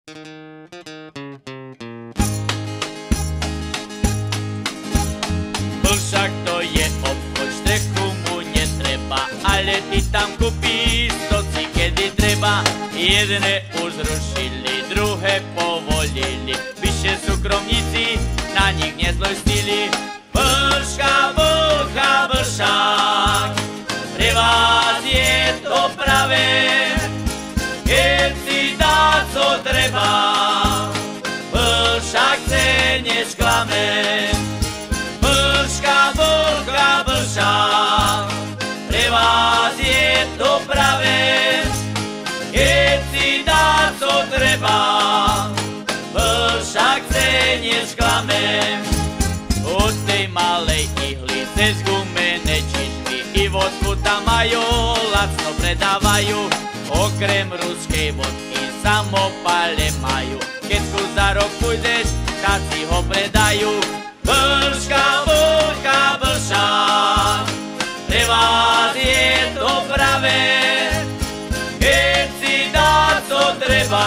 Však to je obchod, štrechu mu netreba, ale ty tam kúpíš to si kedy treba. Jedne už zrušili, druhé povolili, vyššie súkromníci na nich nezlostili. Vlška, vlka, vlšak, pre vás je to pravé, keď si dá, co treba, vlšak chce nesklame. Vlška, vlka, vlšak, pre vás je to pravé, keď si dá, co treba, vlšak chce nesklame. Od tej malej ihly cez gumené čižmy i vodku tam majú, lacno predávajú, okrem ruskej vodky samopale majú, keď za rok pôjdeš, tak si ho predajú. Vlška, vlka, vlšak, pre vás je to pravé, keď si dá, co treba,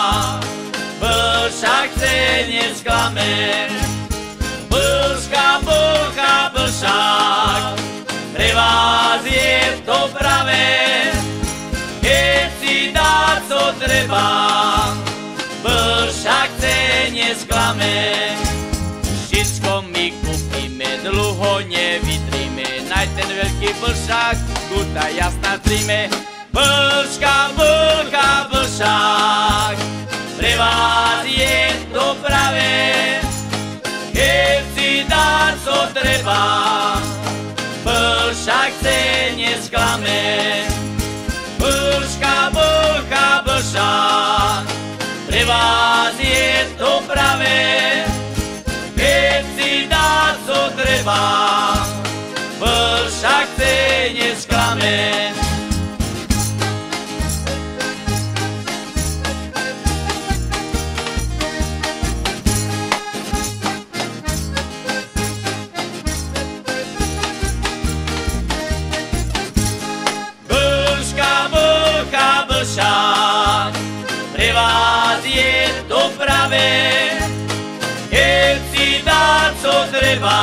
vlšak chce nesklame. Vlška, vlka, vlšak, pre vás je to pravé, keď si dá, co treba, vlšak chce nesklame. Všetko my kúpime, dlho nevydrime, naj ten veľký vlšak, kuta jasná trime. Vlška, vlka, vlšak, pre vás je to pravé, keď si dá, co treba, vlšak chce nesklame. Vlška, vlka, vlšak, pre vás je to pravé, keď si dá, co treba, vlšak chce nesklame. Vlška, vlka, vlšak, pre vás je to pravé, keď si dá, co treba,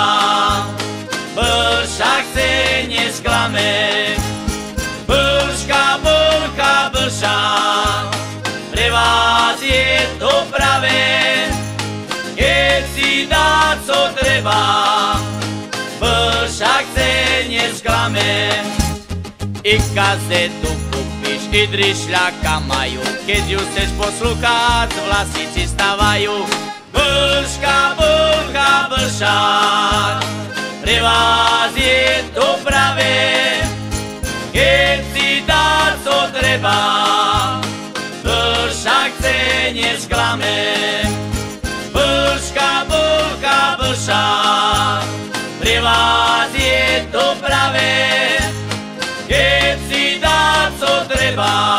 vlšak chce nesklame. Vlška, vlka, vlšak, pre vás je to pravé, keď si dá, co treba, vlšak chce nesklame. I kazetu kúpiš, i drišľaka majú, keď ju chceš poslúchať, vlasy ti stavajú. Vlška, vlka, vlšak, pre vás je to pravé, keď si dá, co treba, vlšak chce nesklame. Vlška, vlka, vlšak, pre vás je to pravé, keď si dá, co treba,